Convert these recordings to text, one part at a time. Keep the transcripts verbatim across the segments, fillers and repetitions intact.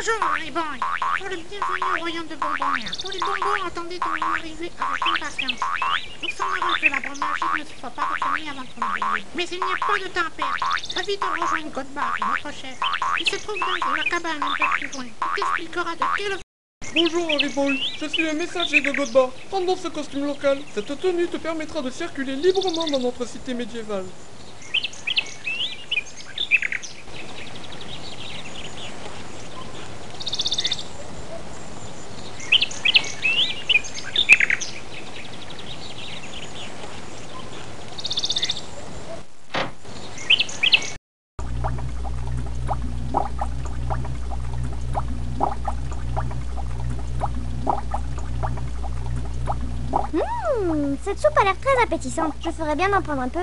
Bonjour, Harry Boy. Sois le bienvenu au royaume de Bonbonnière. Tous les bonbons attendaient ton arrivée avec impatience. Nous sommes heureux que l'arbre magique ne se soit pas refermé avant ton arrivée. Mais il n'y a pas de temps à perdre. Va vite rejoindre Godbar, notre chef. Il se trouve dans la cabane un peu plus loin. Il t'expliquera de quelle... Bonjour Harry Boy, je suis le messager de Godbar. Prends donc ce costume local. Cette tenue te permettra de circuler librement dans notre cité médiévale. Mmh, cette soupe a l'air très appétissante. Je ferais bien d'en prendre un peu.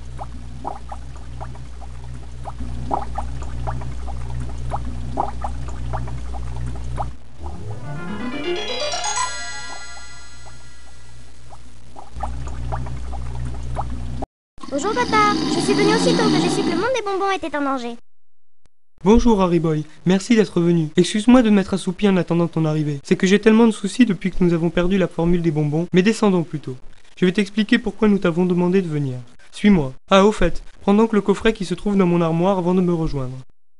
Bonjour papa, je suis venue aussitôt que j'ai su que le monde des bonbons était en danger. Bonjour Harry Boy, merci d'être venu. Excuse-moi de m'être assoupi en attendant ton arrivée. C'est que j'ai tellement de soucis depuis que nous avons perdu la formule des bonbons, mais descendons plutôt. Je vais t'expliquer pourquoi nous t'avons demandé de venir. Suis-moi. Ah, au fait, prends donc le coffret qui se trouve dans mon armoire avant de me rejoindre.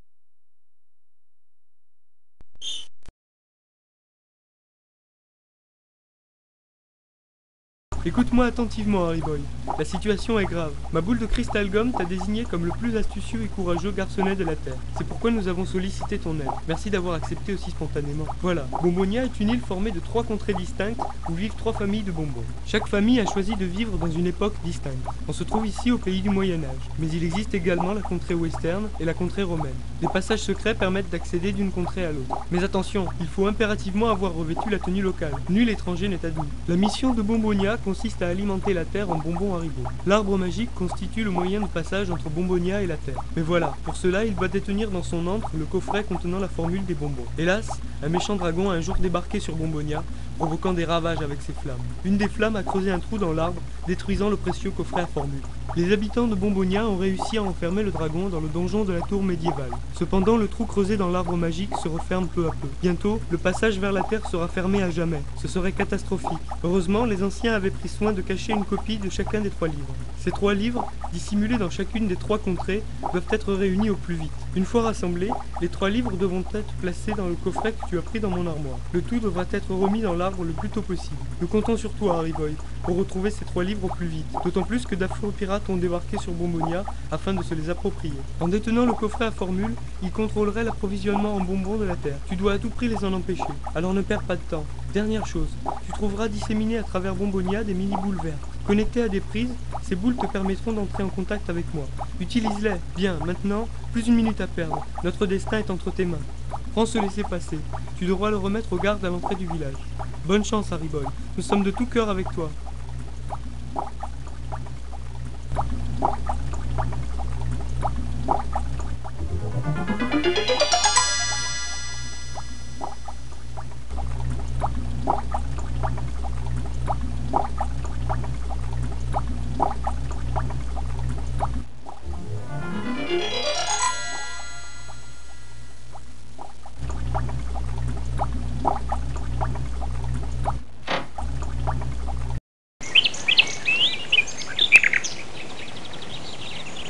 Écoute-moi attentivement, Harry Boy. La situation est grave. Ma boule de cristal gomme t'a désigné comme le plus astucieux et courageux garçonnet de la Terre. C'est pourquoi nous avons sollicité ton aide. Merci d'avoir accepté aussi spontanément. Voilà, Bonbonnia est une île formée de trois contrées distinctes où vivent trois familles de bonbons. Chaque famille a choisi de vivre dans une époque distincte. On se trouve ici au pays du Moyen-Âge. Mais il existe également la contrée western et la contrée romaine. Les passages secrets permettent d'accéder d'une contrée à l'autre. Mais attention, il faut impérativement avoir revêtu la tenue locale. Nul étranger n'est admis. La mission de Bonbonnia consiste à alimenter la Terre en bonbons Haribo. L'arbre magique constitue le moyen de passage entre Bonbonnia et la Terre. Mais voilà, pour cela, il doit détenir dans son antre le coffret contenant la formule des bonbons. Hélas, un méchant dragon a un jour débarqué sur Bonbonnia, provoquant des ravages avec ses flammes. Une des flammes a creusé un trou dans l'arbre, détruisant le précieux coffret à formule. Les habitants de Bonbonnia ont réussi à enfermer le dragon dans le donjon de la tour médiévale. Cependant, le trou creusé dans l'arbre magique se referme peu à peu. Bientôt, le passage vers la Terre sera fermé à jamais. Ce serait catastrophique. Heureusement, les anciens avaient pris soin de cacher une copie de chacun des trois livres. Ces trois livres, dissimulés dans chacune des trois contrées, doivent être réunis au plus vite. Une fois rassemblés, les trois livres devront être placés dans le coffret que tu as pris dans mon armoire. Le tout devra être remis dans l'arbre le plus tôt possible. Nous comptons sur toi, Harry Boy, pour retrouver ces trois livres au plus vite. D'autant plus que d'affreux pirates ont débarqué sur Bonbonnia afin de se les approprier. En détenant le coffret à formule, ils contrôleraient l'approvisionnement en bonbons de la Terre. Tu dois à tout prix les en empêcher. Alors ne perds pas de temps. Dernière chose, tu trouveras disséminées à travers Bonbonnia des mini-boules vertes. Connectées à des prises, ces boules te permettront d'entrer en contact avec moi. Utilise-les. Bien, maintenant, plus une minute à perdre. Notre destin est entre tes mains. Prends ce laissez-passer. Tu devras le remettre aux gardes à l'entrée du village. Bonne chance, Harry Boy. Nous sommes de tout cœur avec toi.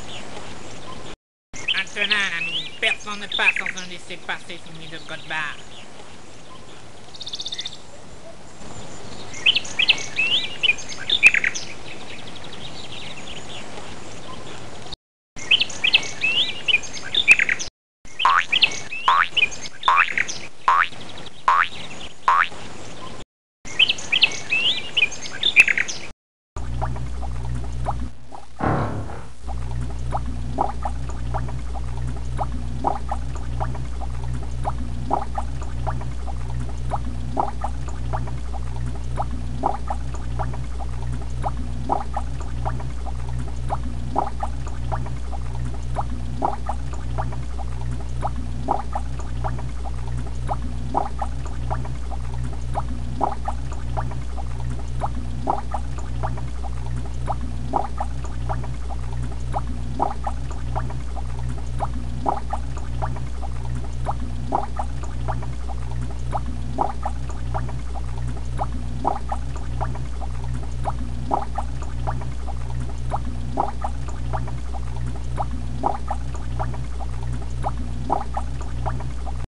Maintenant, ami, personne ne passe sans un laissez-passer signé de Godbar.